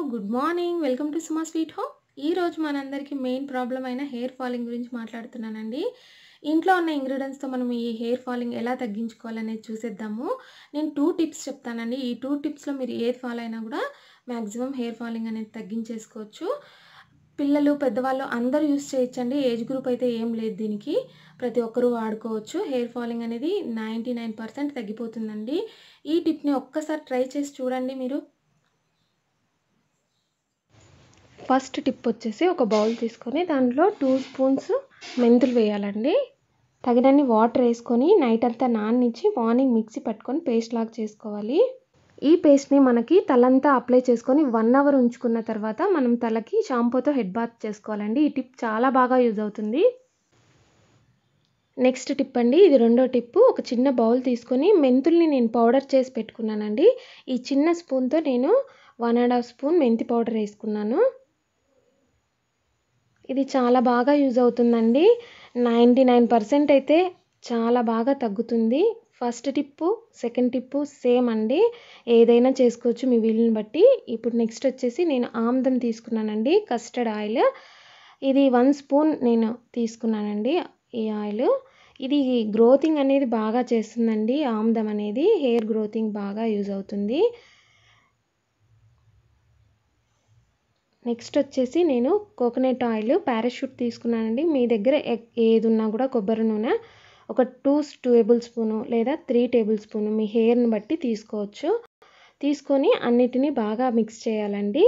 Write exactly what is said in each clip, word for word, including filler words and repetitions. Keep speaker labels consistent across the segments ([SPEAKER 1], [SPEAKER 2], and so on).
[SPEAKER 1] Good morning. Welcome to Suma sweet home. ఈరోజు మనందరికీ main problem అయిన హెయిర్ ఫాలింగ్ గురించి మాట్లాడుతున్నానండి. ఇంట్లో ఉన్న ఇంగ్రీడియంట్స్తో మనం ఈ హెయిర్ ఫాలింగ్ ఎలా తగ్గించుకోవాలనేది చూసేద్దాము. నేను టూ టిప్స్ చెప్తానండి. ఈ టూ టిప్స్లో మీరు ఏది ఫాలో అయినా కూడా మ్యాక్సిమం హెయిర్ ఫాలింగ్ అనేది తగ్గించేసుకోవచ్చు. పిల్లలు పెద్దవాళ్ళు అందరూ యూస్ చేయొచ్చండి. ఏజ్ గ్రూప్ అయితే ఏం లేదు దీనికి. ప్రతి ఒక్కరూ వాడుకోవచ్చు. హెయిర్ ఫాలింగ్ అనేది నైంటీ నైన్ పర్సెంట్ తగ్గిపోతుందండి. ఈ టిప్ని ఒక్కసారి ట్రై చేసి చూడండి మీరు. ఫస్ట్ టిప్ వచ్చేసి ఒక బౌల్ తీసుకొని దాంట్లో టూ స్పూన్స్ మెంతులు వేయాలండి. తగినన్ని వాటర్ వేసుకొని నైట్ అంతా నాననిచ్చి మార్నింగ్ మిక్సీ పట్టుకొని పేస్ట్ లాగా చేసుకోవాలి. ఈ పేస్ట్ని మనకి తలంతా అప్లై చేసుకొని వన్ అవర్ ఉంచుకున్న తర్వాత మనం తలకి షాంపూతో హెడ్ బాత్ చేసుకోవాలండి. ఈ టిప్ చాలా బాగా యూజ్ అవుతుంది. నెక్స్ట్ టిప్ అండి, ఇది రెండో టిప్పు. ఒక చిన్న బౌల్ తీసుకొని మెంతుల్ని నేను పౌడర్ చేసి పెట్టుకున్నానండి. ఈ చిన్న స్పూన్తో నేను వన్ అండ్ హాఫ్ స్పూన్ మెంతి పౌడర్ వేసుకున్నాను. ఇది చాలా బాగా యూజ్ అవుతుందండి. నైంటీ నైన్ పర్సెంట్ అయితే చాలా బాగా తగ్గుతుంది. First tip second tip same అండి. ఏదైనా చేసుకోవచ్చు మీ వీలుని బట్టి. ఇప్పుడు నెక్స్ట్ వచ్చేసి నేను ఆముదం తీసుకున్నానండి, కస్టర్డ్ ఆయిల్. ఇది వన్ స్పూన్ నేను తీసుకున్నానండి. ఈ ఆయిల్ ఇది గ్రోతింగ్ అనేది బాగా చేస్తుందండి. ఆముదం అనేది హెయిర్ గ్రోతింగ్ బాగా యూజ్ అవుతుంది. నెక్స్ట్ వచ్చేసి నేను కోకోనట్ ఆయిల్ పారాషూట్ తీసుకున్నానండి. మీ దగ్గర ఏది ఉన్నా కూడా కొబ్బరి నూనె ఒక టూ టేబుల్ స్పూను లేదా త్రీ టేబుల్ స్పూను మీ హెయిర్ని బట్టి తీసుకోవచ్చు. తీసుకొని అన్నిటినీ బాగా మిక్స్ చేయాలండి.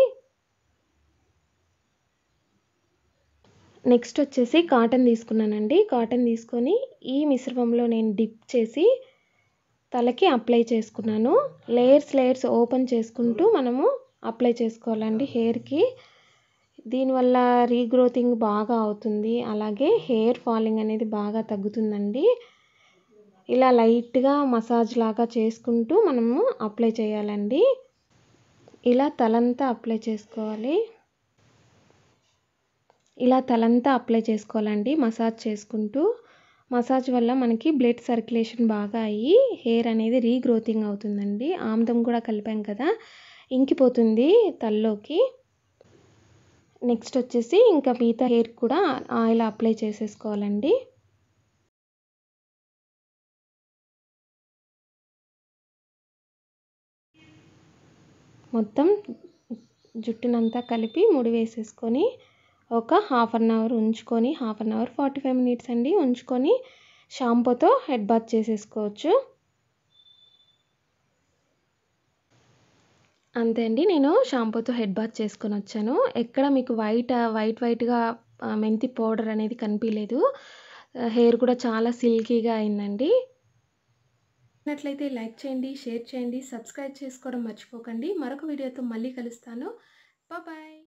[SPEAKER 1] నెక్స్ట్ వచ్చేసి కాటన్ తీసుకున్నానండి. కాటన్ తీసుకొని ఈ మిశ్రమంలో నేను డిప్ చేసి తలకి అప్లై చేసుకున్నాను. లేయర్స్ లేయర్స్ ఓపెన్ చేసుకుంటూ మనము అప్లై చేసుకోవాలండి హెయిర్కి. దీనివల్ల రీగ్రోతింగ్ బాగా అవుతుంది. అలాగే హెయిర్ ఫాలింగ్ అనేది బాగా తగ్గుతుందండి. ఇలా లైట్గా మసాజ్ లాగా చేసుకుంటూ మనము అప్లై చేయాలండి. ఇలా తలంతా అప్లై చేసుకోవాలి. ఇలా తలంతా అప్లై చేసుకోవాలండి మసాజ్ చేసుకుంటూ. మసాజ్ వల్ల మనకి బ్లడ్ సర్క్యులేషన్ బాగా అయ్యి హెయిర్ అనేది రీగ్రోతింగ్ అవుతుందండి. ఆముదం కూడా కలిపాం కదా, ఇంకిపోతుంది తలలోకి. నెక్స్ట్ వచ్చేసి ఇంకా మిగతా హెయిర్ కూడా ఆయిల్ అప్లై చేసేసుకోవాలండి. మొత్తం జుట్టునంతా కలిపి ముడి వేసేసుకొని ఒక హాఫ్ అన్ అవర్ ఉంచుకొని, half an hour forty five minutes అండి ఉంచుకొని షాంపూతో హెడ్ బాత్ చేసేసుకోవచ్చు. అంతే అండి, నేను షాంపూతో హెడ్ బాత్ చేసుకొని వచ్చాను. ఎక్కడ మీకు వైట్ వైట్ వైట్గా మెంతి పౌడర్ అనేది కనిపించలేదు. హెయిర్ కూడా చాలా సిల్కీగా అయిందండి. నచ్చినట్లయితే లైక్ చేయండి, షేర్ చేయండి, సబ్స్క్రైబ్ చేసుకోవడం మర్చిపోకండి. మరొక వీడియోతో మళ్ళీ కలుస్తాను. బాయ్.